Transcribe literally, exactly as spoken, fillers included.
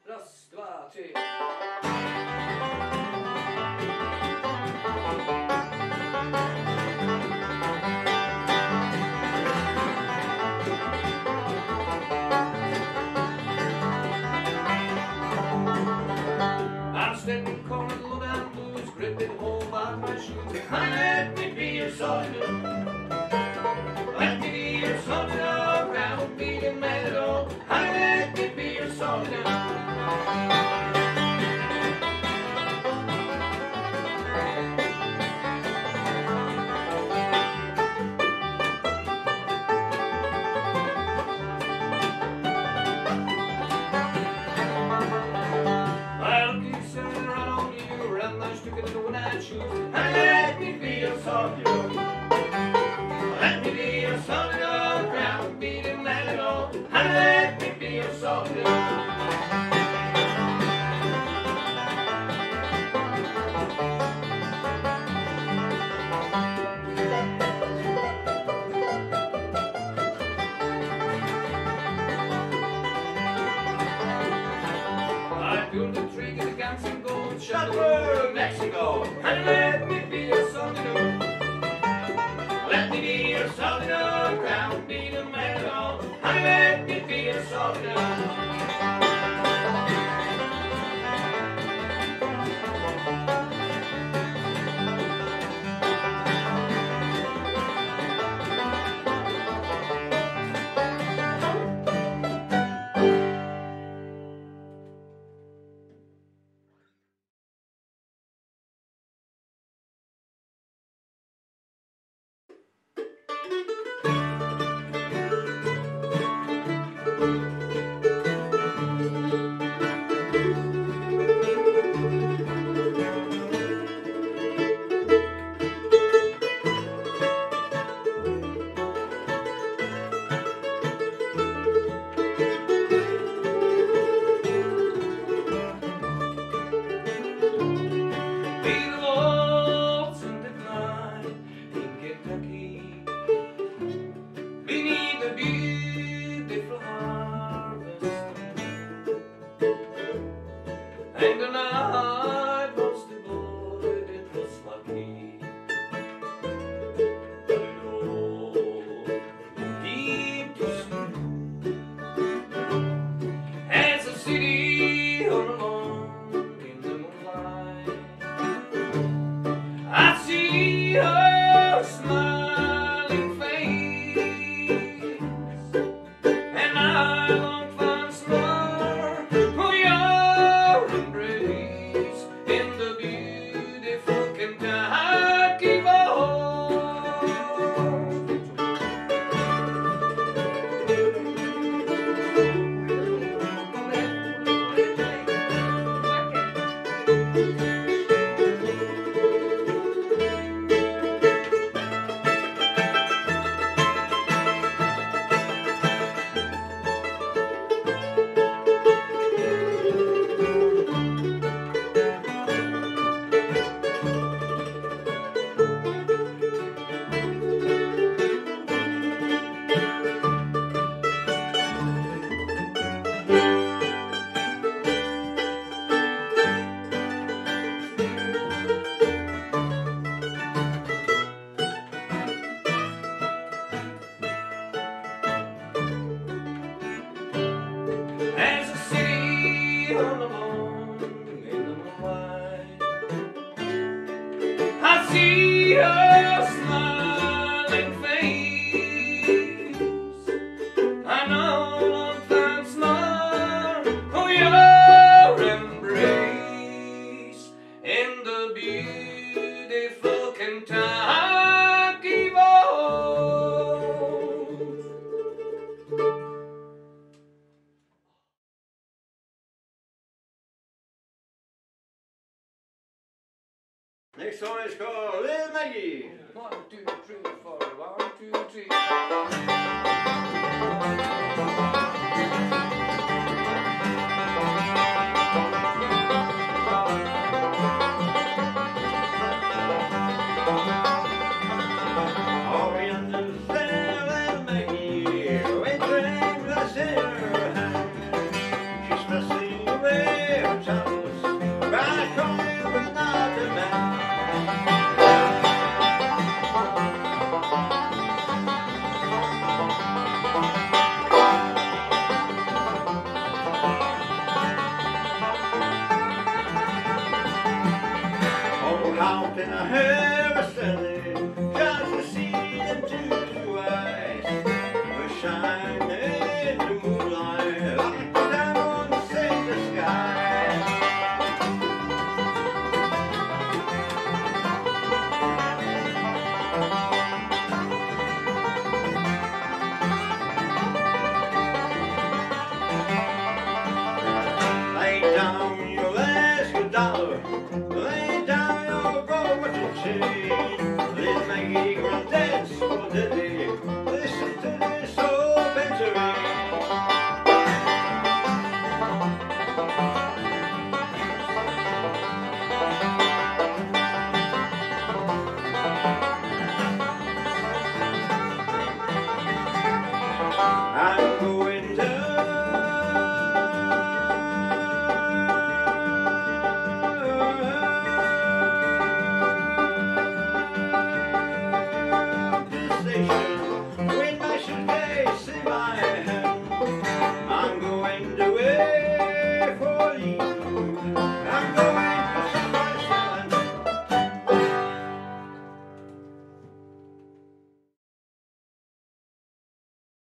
Raz, dva, tři. I'm standing calling low down blues, gripping hold by my shoes. Honey, let me be your soldier. Let me be your soldier. I won't be the man at all. Honey, let me be your soldier. I'll keep sitting right on you, around my sticking in the one I choose. Honey, let me be your soldier. Let me be your soldier. I won't be the man at all. Honey, let me be your soldier. I pulled the trigger, the guns and gold, shot Mexico. And let me be your soldier. Let me be your soldier. I won't be the man at all. And let me be your soldier. And the night was the boy that was lucky. But it all deep to sleep. As a city all alone in the moonlight, I see her smiling face, and I long once more for your embrace in the beautiful Kentucky bowl. As a city all alone in the moonlight, I see her smiling face. I know once more for your embrace in the beautiful Kentucky bowl. Next song is called Little Maggie. One, two, three, four. One, two, three. All we understand, Little Maggie, with dreams I see her hand. She's passing away. my hair was standing just to see them two eyes shine in the moonlight like diamonds in the sky. Lay down your last good dollar, lay down your gold watch and chain. Little Maggie gonna dance for the day.